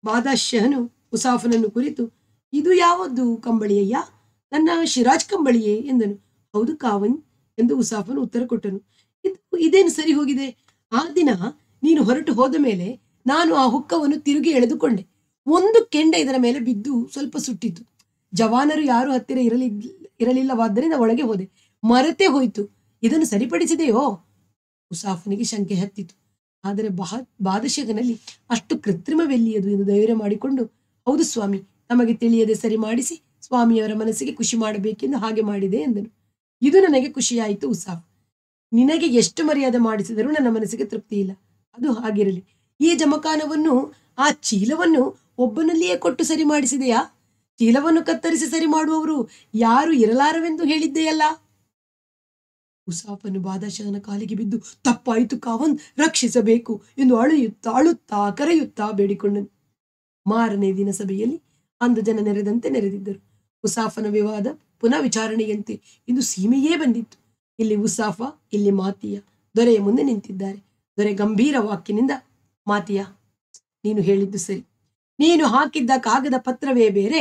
Speaker 1: ಬಾದಶಹನು ಉಸಾಫನನ್ನು ಕುರಿತು, ಇದು ಯಾವದ್ದು ಕಂಬಳಿಯಯ್ಯ? ನನ್ನ ಶಿರಾಜ್ ಕಂಬಳಿಯೇ ಎಂದನು. ಹೌದು ಕಾವನ್ ಎಂದು ಉಸಾಫನು ಉತ್ತರ ಕೊಟ್ಟನು. ಇದೇನು ಸರಿ ಹೋಗಿದೆ? ಆ ದಿನ ನೀನು ಹೊರಟು ಹೋದ ಮೇಲೆ ನಾನು ಆ ಹುಕ್ಕವನ್ನು ತಿರುಗಿ ಎಳೆದುಕೊಂಡೆ. ಒಂದು ಕೆಂಡ ಇದರ ಮೇಲೆ ಬಿದ್ದು ಸ್ವಲ್ಪ ಸುಟ್ಟಿತು. ಜವಾನರು ಯಾರು ಹತ್ತಿರ ಇರಲಿಲ್ಲವಾದ್ದರಿಂದ ಒಳಗೆ ಹೋದೆ. ಮರೆತೇ ಹೋಯಿತು. ಇದನ್ನು ಸರಿಪಡಿಸಿದೆಯೋ? ಉಸಾಫನಿಗೆ ಶಂಕೆ ಹತ್ತಿತು. ಆದರೆ ಬಾದಶಹನಲ್ಲಿ ಅಷ್ಟು ಕೃತ್ರಿಮವೆಲ್ಲಿಯದು ಎಂದು ಧೈರ್ಯ ಮಾಡಿಕೊಂಡು, ಹೌದು ಸ್ವಾಮಿ, ನಮಗೆ ತಿಳಿಯದೆ ಸರಿ ಮಾಡಿಸಿ ಸ್ವಾಮಿಯವರ ಮನಸ್ಸಿಗೆ ಖುಷಿ ಮಾಡಬೇಕೆಂದು ಹಾಗೆ ಮಾಡಿದೆ ಎಂದನು. ಇದು ನನಗೆ ಖುಷಿಯಾಯಿತು ಉಸಾಫ್. ನಿನಗೆ ಎಷ್ಟು ಮರ್ಯಾದೆ ಮಾಡಿಸಿದರೂ ನನ್ನ ಮನಸ್ಸಿಗೆ ತೃಪ್ತಿ ಇಲ್ಲ. ಅದು ಹಾಗಿರಲಿ. ಈ ಜಮಖಾನವನ್ನು, ಆ ಚೀಲವನ್ನು ಒಬ್ಬನಲ್ಲಿಯೇ ಕೊಟ್ಟು ಸರಿ ಮಾಡಿಸಿದೆಯಾ? ಚೀಲವನ್ನು ಕತ್ತರಿಸಿ ಸರಿ ಮಾಡುವವರು ಯಾರು ಇರಲಾರವೆಂದು ಹೇಳಿದ್ದೆಯಲ್ಲ. ಉಸಾಫನು ಬಾದಶಹನ ಕಾಲಿಗೆ ಬಿದ್ದು, ತಪ್ಪಾಯಿತು ಕಾವನ್, ರಕ್ಷಿಸಬೇಕು ಎಂದು ಅಳುತ್ತಾ ಕರೆಯುತ್ತಾ ಬೇಡಿಕೊಂಡನು. ಮಾರನೇ ದಿನ ಸಭೆಯಲ್ಲಿ ಅಂದು ಜನ ನೆರೆದಂತೆ ನೆರೆದಿದ್ದರು. ಉಸಾಫನ ವಿವಾದ ಪುನಃ ವಿಚಾರಣೆಯಂತೆ ಇದು ಸೀಮೆಯೇ ಬಂದಿತ್ತು. ಇಲ್ಲಿ ಉಸಾಫ, ಇಲ್ಲಿ ಮಾತಿಯ ದೊರೆಯ ಮುಂದೆ ನಿಂತಿದ್ದಾರೆ. ದೊರೆ ಗಂಭೀರ ವಾಕ್ಯನಿಂದ, ಮಾತಿಯ, ನೀನು ಹೇಳಿದ್ದು ಸರಿ. ನೀನು ಹಾಕಿದ್ದ ಕಾಗದ ಪತ್ರವೇ ಬೇರೆ,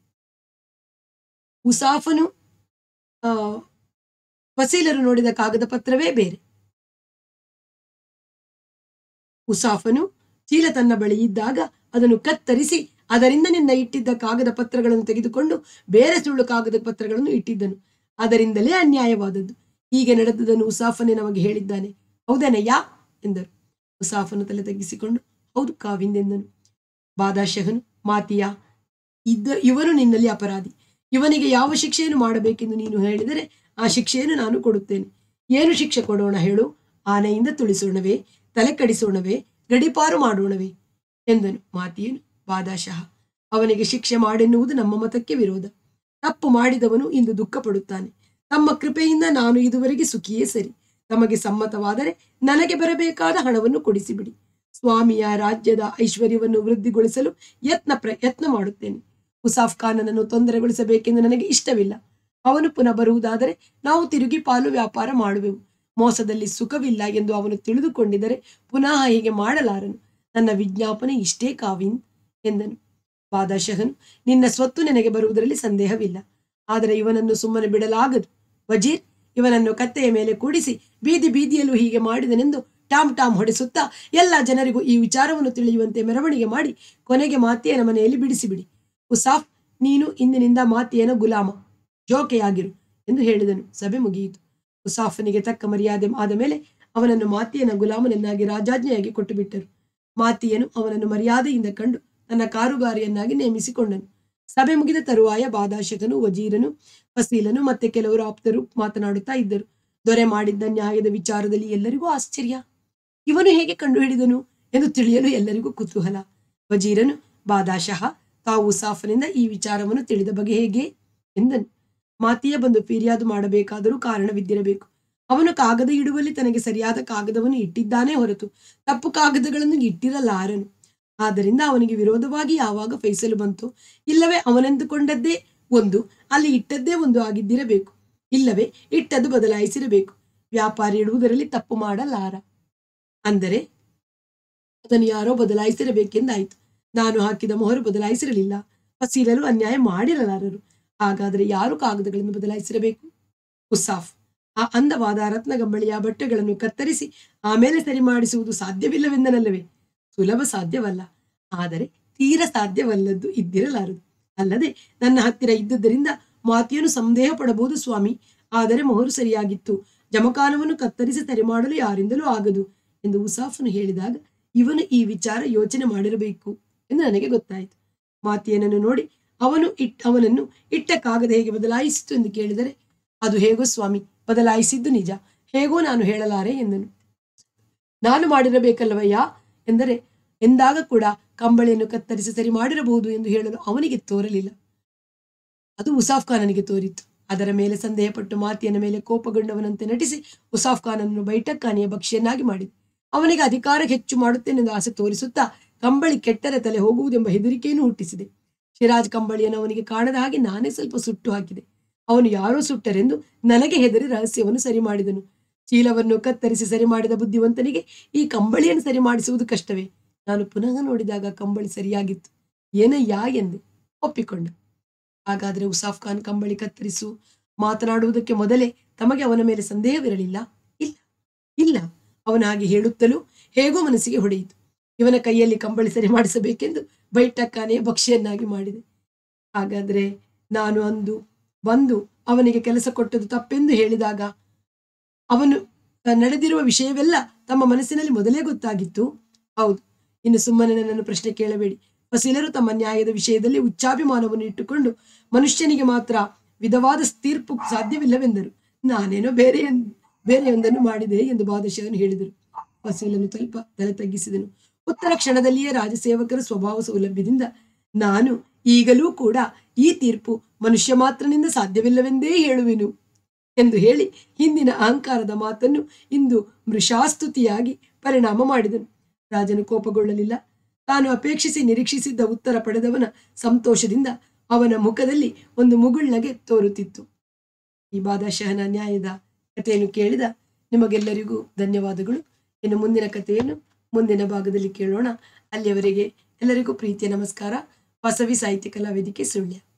Speaker 1: ಉಸಾಫನು ವಸೀಲರು ನೋಡಿದ ಕಾಗದ ಪತ್ರವೇ ಬೇರೆ. ಉಸಾಫನು ಚೀಲ ತನ್ನ ಬಳಿ ಇದ್ದಾಗ ಅದನ್ನು ಕತ್ತರಿಸಿ ಅದರಿಂದ ನಿನ್ನ ಇಟ್ಟಿದ್ದ ಕಾಗದ ಪತ್ರಗಳನ್ನು ತೆಗೆದುಕೊಂಡು ಬೇರೆ ಸುಳ್ಳು ಕಾಗದ ಪತ್ರಗಳನ್ನು ಇಟ್ಟಿದ್ದನು. ಅದರಿಂದಲೇ ಅನ್ಯಾಯವಾದದ್ದು. ಹೀಗೆ ನಡೆದುದನ್ನು ಉಸಾಫನೇ ನಮಗೆ ಹೇಳಿದ್ದಾನೆ. ಹೌದೇನಯ್ಯ ಎಂದರು. ಉಸಾಫನು ತಲೆ ತಗ್ಗಿಸಿಕೊಂಡು, ಹೌದು ಕಾವಿಂದೆಂದನು. ಬಾದಶಹನು, ಮಾತಿಯ, ಇವನು ನಿನ್ನಲ್ಲಿ ಅಪರಾಧಿ. ಇವನಿಗೆ ಯಾವ ಶಿಕ್ಷೆಯನ್ನು ಮಾಡಬೇಕೆಂದು ನೀನು ಹೇಳಿದರೆ ಆ ಶಿಕ್ಷೆಯನ್ನು ನಾನು ಕೊಡುತ್ತೇನೆ. ಏನು ಶಿಕ್ಷೆ ಕೊಡೋಣ ಹೇಳು? ಆನೆಯಿಂದ ತುಳಿಸೋಣವೇ? ತಲೆ ಕಡಿಸೋಣವೇ? ಗಡಿಪಾರು ಮಾಡೋಣವೇ ಎಂದನು. ಮಾತಿಯನು, ಬಾದಶಹ, ಅವನಿಗೆ ಶಿಕ್ಷೆ ಮಾಡೆನ್ನುವುದು ನಮ್ಮ ಮತಕ್ಕೆ ವಿರೋಧ. ತಪ್ಪು ಮಾಡಿದವನು ಇಂದು ದುಃಖ ಪಡುತ್ತಾನೆ. ತಮ್ಮ ಕೃಪೆಯಿಂದ ನಾನು ಇದುವರೆಗೆ ಸುಖಿಯೇ ಸರಿ. ತಮಗೆ ಸಮ್ಮತವಾದರೆ ನನಗೆ ಬರಬೇಕಾದ ಹಣವನ್ನು ಕೊಡಿಸಿಬಿಡಿ. ಸ್ವಾಮಿಯ ರಾಜ್ಯದ ಐಶ್ವರ್ಯವನ್ನು ವೃದ್ಧಿಗೊಳಿಸಲು ಯತ್ನ ಮಾಡುತ್ತೇನೆ. ಉಸಾಫ್ ಖಾನನನ್ನು ತೊಂದರೆಗೊಳಿಸಬೇಕೆಂದು ನನಗೆ ಇಷ್ಟವಿಲ್ಲ. ಅವನು ಪುನಃ ಬರುವುದಾದರೆ ನಾವು ತಿರುಗಿ ಪಾಲು ವ್ಯಾಪಾರ ಮಾಡುವೆವು. ಮೋಸದಲ್ಲಿ ಸುಖವಿಲ್ಲ ಎಂದು ಅವನು ತಿಳಿದುಕೊಂಡಿದ್ದರೆ ಪುನಃ ಹೀಗೆ ಮಾಡಲಾರನು. ನನ್ನ ವಿಜ್ಞಾಪನೆ ಇಷ್ಟೇ ಕಾವಿನ್ ಎಂದನು. ಬಾದಶಹನು, ನಿನ್ನ ಸ್ವತ್ತು ನನಗೆ ಬರುವುದರಲ್ಲಿ ಸಂದೇಹವಿಲ್ಲ. ಆದರೆ ಇವನನ್ನು ಸುಮ್ಮನೆ ಬಿಡಲಾಗದು. ವಜೀರ್, ಇವನನ್ನು ಕತ್ತೆಯ ಮೇಲೆ ಕೂಡಿಸಿ ಬೀದಿ ಬೀದಿಯಲ್ಲೂ ಹೀಗೆ ಮಾಡಿದನೆಂದು ಟಾಮ್ ಹೊಡೆಸುತ್ತಾ ಎಲ್ಲ ಜನರಿಗೂ ಈ ವಿಚಾರವನ್ನು ತಿಳಿಯುವಂತೆ ಮೆರವಣಿಗೆ ಮಾಡಿ ಕೊನೆಗೆ ಮಾತಿಯನ ಮನೆಯಲ್ಲಿ ಬಿಡಿಸಿಬಿಡಿ. ಉಸಾಫ್, ನೀನು ಇಂದಿನಿಂದ ಮಾತಿಯನ ಗುಲಾಮ, ಜೋಕೆಯಾಗಿರು ಎಂದು ಹೇಳಿದನು. ಸಭೆ ಮುಗಿಯಿತು. ಉಸಾಫನಿಗೆ ತಕ್ಕ ಮರ್ಯಾದೆ ಆದ ಮೇಲೆ ಅವನನ್ನು ಮಾತಿಯನ ಗುಲಾಮನನ್ನಾಗಿ ರಾಜಾಜ್ಞೆಯಾಗಿ ಕೊಟ್ಟು ಬಿಟ್ಟರು. ಮಾತಿಯನು ಅವನನ್ನು ಮರ್ಯಾದೆಯಿಂದ ಕಂಡು ತನ್ನ ಕಾರುಗಾರಿಯನ್ನಾಗಿ ನೇಮಿಸಿಕೊಂಡನು. ಸಭೆ ಮುಗಿದ ತರುವಾಯ ಬಾದಶಹನು, ವಜೀರನು, ಫಸೀಲನು ಮತ್ತೆ ಕೆಲವರು ಆಪ್ತರು ಮಾತನಾಡುತ್ತಾ ಇದ್ದರು. ದೊರೆ ಮಾಡಿದ್ದ ನ್ಯಾಯದ ವಿಚಾರದಲ್ಲಿ ಎಲ್ಲರಿಗೂ ಆಶ್ಚರ್ಯ. ಇವನು ಹೇಗೆ ಕಂಡುಹಿಡಿದನು ಎಂದು ತಿಳಿಯಲು ಎಲ್ಲರಿಗೂ ಕುತೂಹಲ. ವಜೀರನು, ಬಾದಶಹ, ತಾವು ಉಸಾಫನಿಂದ ಈ ವಿಚಾರವನ್ನು ತಿಳಿದ ಬಗೆ ಹೇಗೆ ಎಂದನು. ಮಾತಿಯ ಬಂದು ಫಿರ್ಯಾದು ಮಾಡಬೇಕಾದರೂ ಕಾರಣವಿದ್ದಿರಬೇಕು. ಅವನು ಕಾಗದ ಇಡುವಲ್ಲಿ ತನಗೆ ಸರಿಯಾದ ಕಾಗದವನ್ನು ಇಟ್ಟಿದ್ದಾನೇ ಹೊರತು ತಪ್ಪು ಕಾಗದಗಳನ್ನು ಇಟ್ಟಿರಲಾರನು. ಆದ್ದರಿಂದ ಅವನಿಗೆ ವಿರೋಧವಾಗಿ ಯಾವಾಗ ಫೈಸಲು ಬಂತು, ಇಲ್ಲವೇ ಅವನೆಂದುಕೊಂಡದ್ದೇ ಒಂದು ಅಲ್ಲಿ ಇಟ್ಟದ್ದೇ ಒಂದು ಆಗಿದ್ದಿರಬೇಕು. ಇಲ್ಲವೇ ಇಟ್ಟದ್ದು ಬದಲಾಯಿಸಿರಬೇಕು. ವ್ಯಾಪಾರಿ ಇಡುವುದರಲ್ಲಿ ತಪ್ಪು ಮಾಡಲಾರ. ಅಂದರೆ ಅದನ್ನು ಯಾರೋ ಬದಲಾಯಿಸಿರಬೇಕೆಂದಾಯಿತು. ನಾನು ಹಾಕಿದ ಮೊಹರು ಬದಲಾಯಿಸಿರಲಿಲ್ಲ. ಫಸೀಲರು ಅನ್ಯಾಯ ಮಾಡಿರಲಾರರು. ಹಾಗಾದರೆ ಯಾರು ಕಾಗದಗಳನ್ನು ಬದಲಾಯಿಸಿರಬೇಕು? ಉಸಾಫ್. ಆ ಅಂದವಾದ ರತ್ನಗಂಬಳಿಯ ಬಟ್ಟೆಗಳನ್ನು ಕತ್ತರಿಸಿ ಆಮೇಲೆ ಸರಿ ಮಾಡಿಸುವುದು ಸಾಧ್ಯವಿಲ್ಲವೆಂದನಲ್ಲವೇ? ಸುಲಭ ಸಾಧ್ಯವಲ್ಲ, ಆದರೆ ತೀರ ಸಾಧ್ಯವಲ್ಲದ್ದು ಇದ್ದಿರಲಾರದು. ಅಲ್ಲದೆ ನನ್ನ ಹತ್ತಿರ ಇದ್ದುದರಿಂದ ಮಾತಿಯನ್ನು ಸಂದೇಹ ಪಡಬಹುದು ಸ್ವಾಮಿ. ಆದರೆ ಮೊಹರು ಸರಿಯಾಗಿತ್ತು. ಜಮಖಾನವನ್ನು ಕತ್ತರಿಸಿ ಸರಿ ಮಾಡಲು ಯಾರಿಂದಲೂ ಆಗದು ಎಂದು ಉಸಾಫನು ಹೇಳಿದಾಗ ಇವನು ಈ ವಿಚಾರ ಯೋಚನೆ ಮಾಡಿರಬೇಕು ಎಂದು ನನಗೆ ಗೊತ್ತಾಯಿತು. ಮಾತಿಯನನ್ನು ನೋಡಿ ಅವನನ್ನು ಇಟ್ಟ ಕಾಗದ ಹೇಗೆ ಬದಲಾಯಿಸಿತು ಎಂದು ಕೇಳಿದರೆ, ಅದು ಹೇಗೋ ಸ್ವಾಮಿ, ಬದಲಾಯಿಸಿದ್ದು ನಿಜ, ಹೇಗೋ ನಾನು ಹೇಳಲಾರೆ ಎಂದನು. ನಾನು ಮಾಡಿರಬೇಕಲ್ಲವಯ್ಯ ಎಂದಾಗ ಕೂಡ ಕಂಬಳಿಯನ್ನು ಕತ್ತರಿಸಿ ಸರಿ ಮಾಡಿರಬಹುದು ಎಂದು ಹೇಳಲು ಅವನಿಗೆ ತೋರಲಿಲ್ಲ. ಅದು ಉಸಾಫ್ ಖಾನನಿಗೆ ತೋರಿತ್ತು. ಅದರ ಮೇಲೆ ಸಂದೇಹಪಟ್ಟು ಮಾತಿಯನ ಮೇಲೆ ಕೋಪಗೊಂಡವನಂತೆ ನಟಿಸಿ ಉಸಾಫ್ ಖಾನನನ್ನು ಬೈಠಕ್ಖಾನೆಯ ಭಕ್ಷ್ಯನ್ನಾಗಿ ಮಾಡಿದೆ. ಅವನಿಗೆ ಅಧಿಕಾರ ಹೆಚ್ಚು ಮಾಡುತ್ತೇನೆಂದು ಆಸೆ ತೋರಿಸುತ್ತಾ ಕಂಬಳಿ ಕೆಟ್ಟರೆ ತಲೆ ಹೋಗುವುದೆಂಬ ಹೆದರಿಕೆಯನ್ನು ಹುಟ್ಟಿಸಿದೆ. ಶಿರಾಜ್ ಕಂಬಳಿಯನ್ನು ಅವನಿಗೆ ಕಾಣದ ಹಾಗೆ ನಾನೇ ಸ್ವಲ್ಪ ಸುಟ್ಟು ಹಾಕಿದೆ. ಅವನು ಯಾರೋ ಸುಟ್ಟರೆಂದು ನನಗೆ ಹೆದರಿ ರಹಸ್ಯವನ್ನು ಸರಿ ಮಾಡಿದನು. ಚೀಲವನ್ನು ಕತ್ತರಿಸಿ ಸರಿ ಮಾಡಿದ ಬುದ್ಧಿವಂತನಿಗೆ ಈ ಕಂಬಳಿಯನ್ನು ಸರಿ ಮಾಡಿಸುವುದು ಕಷ್ಟವೇ? ನಾನು ಪುನಃ ನೋಡಿದಾಗ ಕಂಬಳಿ ಸರಿಯಾಗಿತ್ತು. ಏನಯ್ಯ ಎಂದೆ. ಒಪ್ಪಿಕೊಂಡ. ಹಾಗಾದರೆ ಉಸಾಫ್ ಖಾನ್ ಕಂಬಳಿ ಕತ್ತರಿಸು ಮಾತನಾಡುವುದಕ್ಕೆ ಮೊದಲೇ ತಮಗೆ ಅವನ ಮೇಲೆ ಸಂದೇಹವಿರಲಿಲ್ಲ? ಇಲ್ಲ ಇಲ್ಲ, ಅವನ ಹಾಗೆ ಹೇಳುತ್ತಲೂ ಹೇಗೋ ಮನಸ್ಸಿಗೆ ಹೊಡೆಯಿತು. ಇವನ ಕೈಯಲ್ಲಿ ಕಂಬಳಿ ಸರಿ ಮಾಡಿಸಬೇಕೆಂದು ಬೈಠಕ್ಕಾನೆಯ ಭಕ್ಷ್ಯನ್ನಾಗಿ ಮಾಡಿದೆ. ಹಾಗಾದರೆ ನಾನು ಅಂದು ಬಂದು ಅವನಿಗೆ ಕೆಲಸ ಕೊಟ್ಟದ್ದು ತಪ್ಪೆಂದು ಹೇಳಿದಾಗ ಅವನು ನಡೆದಿರುವ ವಿಷಯವೆಲ್ಲ ತಮ್ಮ ಮನಸ್ಸಿನಲ್ಲಿ ಮೊದಲೇ ಗೊತ್ತಾಗಿತ್ತು. ಹೌದು, ಇನ್ನು ಸುಮ್ಮನೆ ನನ್ನನ್ನು ಪ್ರಶ್ನೆ ಕೇಳಬೇಡಿ. ಫಸೀಲರು ತಮ್ಮ ನ್ಯಾಯದ ವಿಷಯದಲ್ಲಿ ಉಚ್ಚಾಭಿಮಾನವನ್ನು ಇಟ್ಟುಕೊಂಡು ಮನುಷ್ಯನಿಗೆ ಮಾತ್ರ ವಿಧವಾದ ತೀರ್ಪು ಸಾಧ್ಯವಿಲ್ಲವೆಂದರು. ನಾನೇನೋ ಬೇರೆಯೊಂದನ್ನು ಮಾಡಿದೆ ಎಂದು ಬಾದಶಾಹನು ಹೇಳಿದರು. ಫಸೀಲನು ಸ್ವಲ್ಪ ತಲೆ ತಗ್ಗಿಸಿದನು. ಉತ್ತರ ಕ್ಷಣದಲ್ಲಿಯೇ ರಾಜಸೇವಕರ ಸ್ವಭಾವ ಸೌಲಭ್ಯದಿಂದ ನಾನು ಈಗಲೂ ಕೂಡ ಈ ತೀರ್ಪು ಮನುಷ್ಯ ಮಾತ್ರನಿಂದ ಸಾಧ್ಯವಿಲ್ಲವೆಂದೇ ಹೇಳುವೆನು ಎಂದು ಹೇಳಿ ಹಿಂದಿನ ಅಹಂಕಾರದ ಮಾತನ್ನು ಇಂದು ಮೃಷಾಸ್ತುತಿಯಾಗಿ ಪರಿಣಾಮ ಮಾಡಿದನು. ರಾಜನು ಕೋಪಗೊಳ್ಳಲಿಲ್ಲ. ತಾನು ಅಪೇಕ್ಷಿಸಿ ನಿರೀಕ್ಷಿಸಿದ್ದ ಉತ್ತರ ಪಡೆದವನ ಸಂತೋಷದಿಂದ ಅವನ ಮುಖದಲ್ಲಿ ಒಂದು ಮುಗುಳ್ನಗೆ ತೋರುತ್ತಿತ್ತು. ಈ ಬಾದಶಾಹನ ನ್ಯಾಯದ ಕಥೆಯನ್ನು ಕೇಳಿದ ನಿಮಗೆಲ್ಲರಿಗೂ ಧನ್ಯವಾದಗಳು. ಇನ್ನು ಮುಂದಿನ ಕಥೆಯನ್ನು ಮುಂದಿನ ಭಾಗದಲ್ಲಿ ಕೇಳೋಣ. ಅಲ್ಲಿಯವರೆಗೆ ಎಲ್ಲರಿಗೂ ಪ್ರೀತಿಯ ನಮಸ್ಕಾರ. ವಾಸವಿ ಸಾಹಿತ್ಯ ಕಲಾ ವೇದಿಕೆ ಸುಳ್ಯ.